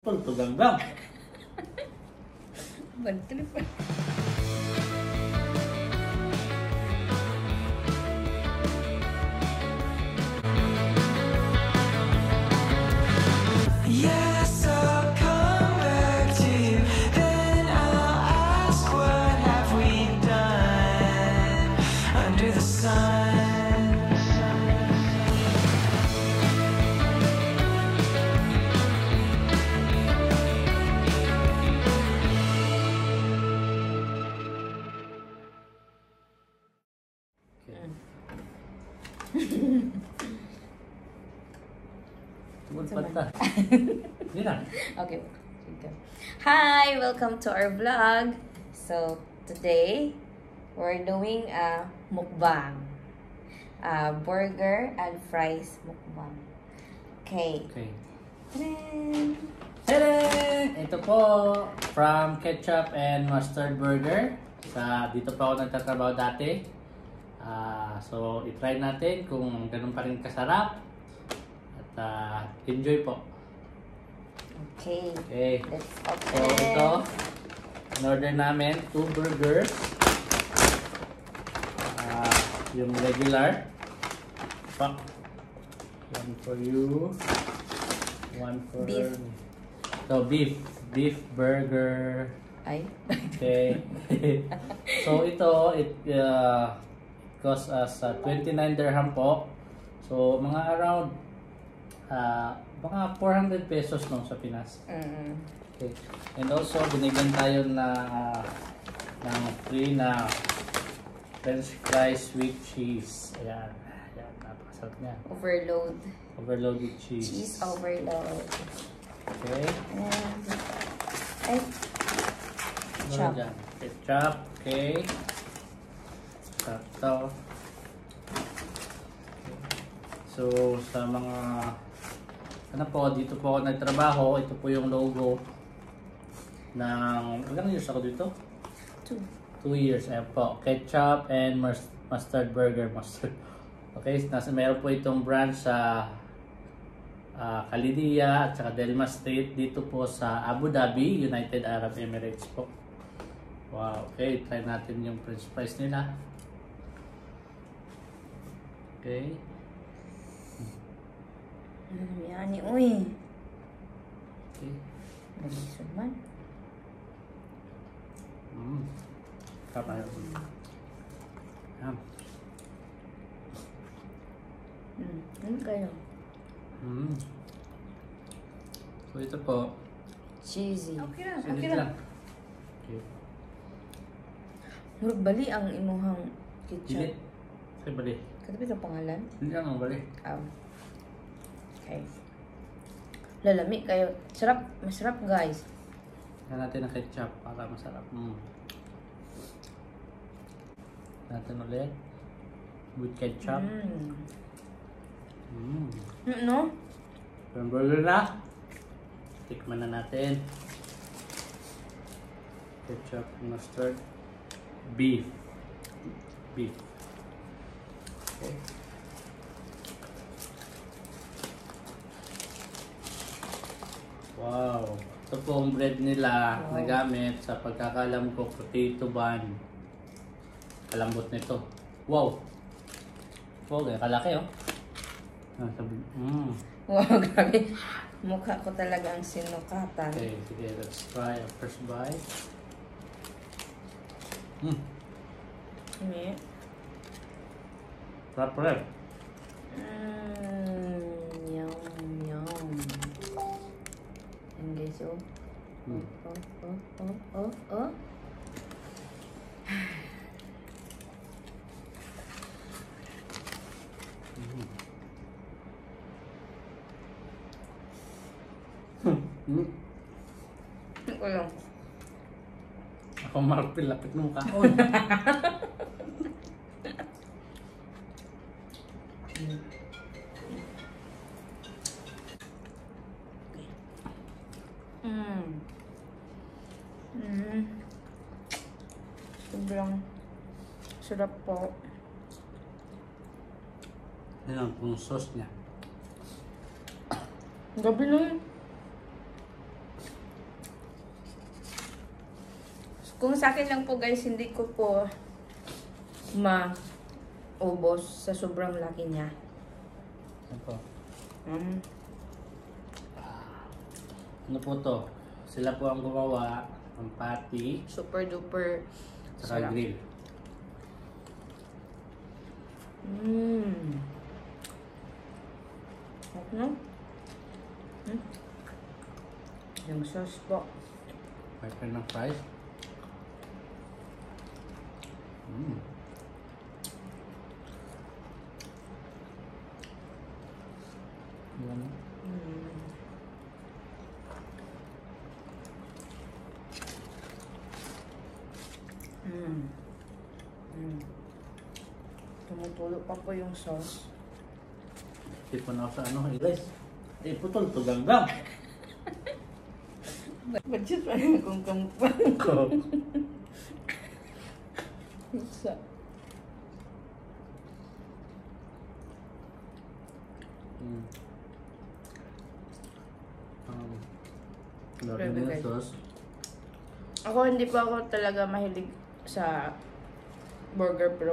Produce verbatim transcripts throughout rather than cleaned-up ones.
Putol to ganggang. Bad trip. Yes, I'll come back to you. Then I'll ask, what have we done under the sun? Panta. Hindi na. Okay. Hi! Welcome to our vlog. So, today, we're doing a mukbang. Uh, burger and fries mukbang. Okay. Okay. Ta-da! Tada! Ito po, from Ketchup and Mustard Burger. Sa, dito pa ako nagtatrabaho dati. Uh, so, itry natin kung ganun pa rin kasarap. Uh, enjoy po. Okay. Okay. Let's So open. ito, in order namin, two burgers. Uh, yung regular. Pak. One for you. One for Beef. me. So beef. Beef burger. Ay. Okay. So ito, it uh, costs us uh, twenty-nine dirham po. So mga around Uh, mga four hundred pesos no sa Pinas. Mm. Okay. And also binigyan tayo na uh, ng free na French fries with cheese. Ayan. Ayan, napakasarap niya. Overload. Overload with cheese. Cheese overload. Okay. And, ay, Ano ketchup. dyan? Ketchup. Okay. Sakto. Okay. So, sa mga ano po, dito po ako nagtrabaho. Ito po yung logo ng, ilang years ako dito? Two. Two years. Ayan po. Ketchup and Mustard Burger. Mustard. Okay, nasa meron po itong branch sa uh, Khalidia at saka Delma Street dito po sa Abu Dhabi, United Arab Emirates po. Wow. Okay, try natin yung french fries nila. Okay. Mm, yan ni uy. Okay. Nalisod man. Mm. Kapag Yan. Mm. Ano kayo? Mm. So ito po. Cheesy. Okay lang. Sinit Okay lang. lang. Okay. Murag bali ang imuhang ketchup. Dili. Say bali. Katabi sa pangalan? Hindi lang ang bali. Um, okay. Lalami kayo. Sarap. Masarap guys. Kaya natin ang ketchup para masarap. Mm. Natin ulit. With ketchup. Mm. Mm. No? Yung burger na. Tikman na natin. Ketchup, mustard, beef. Beef. Okay. Wow. Ito po ang bread nila Wow. na gamit sa pagkakalam ko, potato bun. Kalambot nito. Wow. Wow, gaya kalaki oh. Ah, sabi, mm. Wow, grabe. Mukha ko talaga ang sinukatan. Okay, sige, let's try our first bite. Mm. Ini. Sarap pa rin. Mm, yum, yum. Yan guys, oh. Mm. Oh, oh, oh, oh, oh. Mm. Ako lang. Ako marpil, lapit mo ka. Mm. Mm. Sobrang sarap po. Yan ang kung sauce niya. Gabi na yun. Kung sa akin lang po guys, hindi ko po maubos sa sobrang laki niya. Ano po? Mm. Ano po to? Sila po ang gumawa ng patty Super duper at sarap. grill. Mmm. Ano? Hmm? Yung sauce po. Pepper ng fries. Mm. Yan. Mm. Mm. Mm. Tumutulo pa po yung sauce. Hindi po na ako sa ano, guys. Eh, putol, tugang lang. Ba't siya parang kung kampang? Ko. Isa. Mm. Um, lagi Grabe, din guys. yung sauce. Ako hindi pa ako talaga mahilig sa burger, pero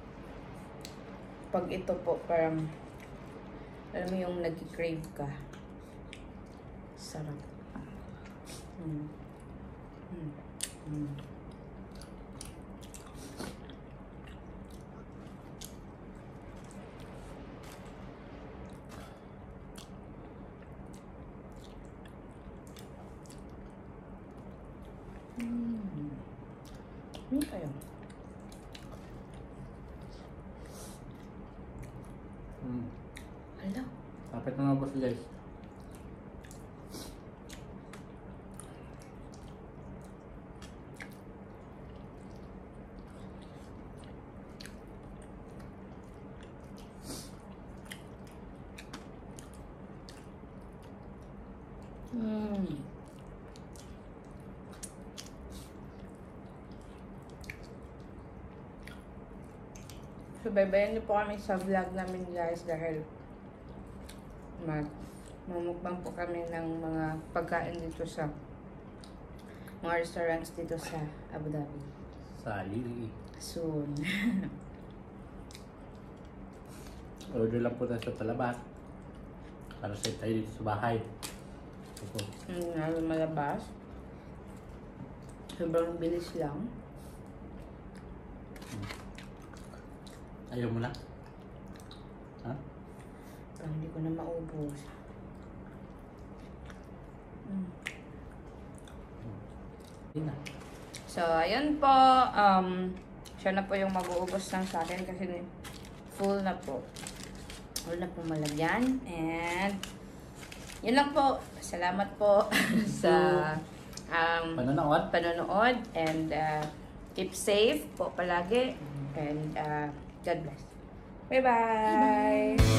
pag ito po parang alam mo yung nag-crave ka. Sarap. Mm. Mm. Mm. Mm. Ano kayo? Mm. Hala. Kapit na nga po sila, guys. Mm. So, baybayan niyo po kami sa vlog namin guys dahil mag mamukbang po kami ng mga pagkain dito sa mga restaurants dito sa Abu Dhabi. Sali. Soon. Order lang po tayo sa palabas. Para sa tayo dito sa bahay. Opo. Mm, lalo malabas. Sobrang bilis lang. Ayaw mo na? Ha? Parang hindi ko na maubos. Mm. Hindi na. So, ayun po. Um, siya na po yung mag-uubos lang sa akin kasi full na po. Full na po malagyan. And, yun lang po. Salamat po sa um, Panonood? panonood. And, uh, keep safe po palagi. And, uh, God bless. Bye-bye!